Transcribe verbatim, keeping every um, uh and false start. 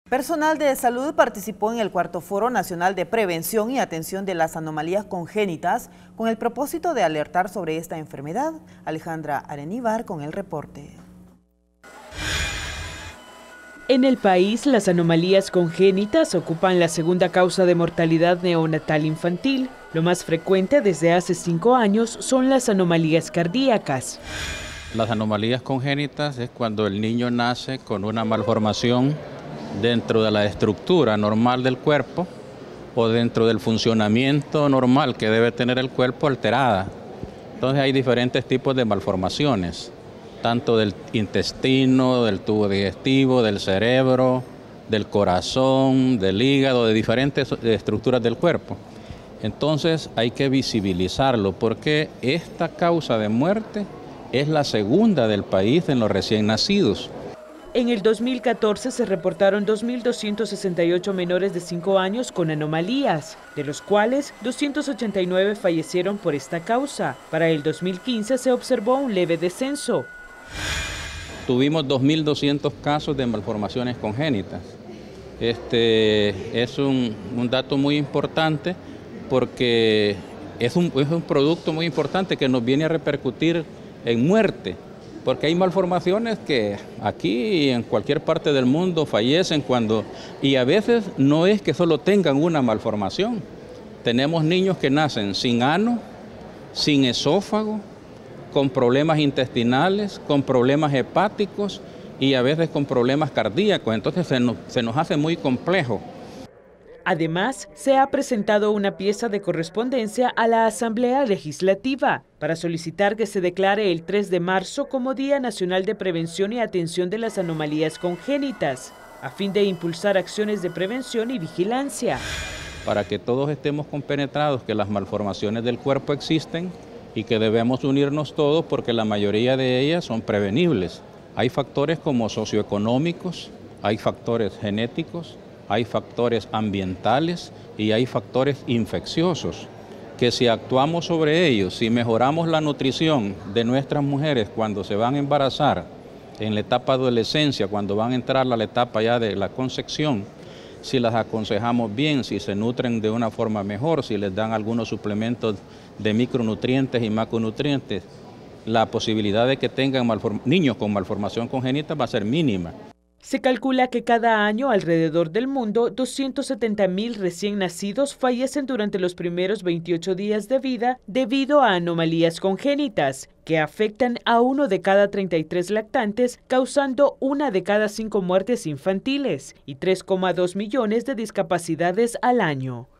Personal de salud participó en el cuarto Foro Nacional de Prevención y Atención de las Anomalías Congénitas con el propósito de alertar sobre esta enfermedad. Alejandra Areníbar con el reporte. En el país, las anomalías congénitas ocupan la segunda causa de mortalidad neonatal infantil. Lo más frecuente desde hace cinco años son las anomalías cardíacas. Las anomalías congénitas es cuando el niño nace con una malformación dentro de la estructura normal del cuerpo o dentro del funcionamiento normal que debe tener el cuerpo alterada. Entonces hay diferentes tipos de malformaciones, tanto del intestino, del tubo digestivo, del cerebro, del corazón, del hígado, de diferentes estructuras del cuerpo. Entonces hay que visibilizarlo porque esta causa de muerte es la segunda del país en los recién nacidos. En el dos mil catorce se reportaron dos mil doscientos sesenta y ocho menores de cinco años con anomalías, de los cuales doscientos ochenta y nueve fallecieron por esta causa. Para el dos mil quince se observó un leve descenso. Tuvimos dos mil doscientos casos de malformaciones congénitas. Este es un, un dato muy importante porque es un, es un producto muy importante que nos viene a repercutir en muerte. Porque hay malformaciones que aquí y en cualquier parte del mundo fallecen cuando, y a veces no es que solo tengan una malformación. Tenemos niños que nacen sin ano, sin esófago, con problemas intestinales, con problemas hepáticos y a veces con problemas cardíacos. Entonces se nos, se nos hace muy complejo. Además, se ha presentado una pieza de correspondencia a la Asamblea Legislativa para solicitar que se declare el tres de marzo como Día Nacional de Prevención y Atención de las Anomalías Congénitas, a fin de impulsar acciones de prevención y vigilancia. Para que todos estemos compenetrados que las malformaciones del cuerpo existen y que debemos unirnos todos porque la mayoría de ellas son prevenibles. Hay factores como socioeconómicos, hay factores genéticos, hay factores ambientales y hay factores infecciosos, que si actuamos sobre ellos, si mejoramos la nutrición de nuestras mujeres cuando se van a embarazar, en la etapa de adolescencia, cuando van a entrar a la etapa ya de la concepción, si las aconsejamos bien, si se nutren de una forma mejor, si les dan algunos suplementos de micronutrientes y macronutrientes, la posibilidad de que tengan niños con malformación congénita va a ser mínima. Se calcula que cada año alrededor del mundo doscientos setenta mil recién nacidos fallecen durante los primeros veintiocho días de vida debido a anomalías congénitas que afectan a uno de cada treinta y tres lactantes, causando una de cada cinco muertes infantiles y tres coma dos millones de discapacidades al año.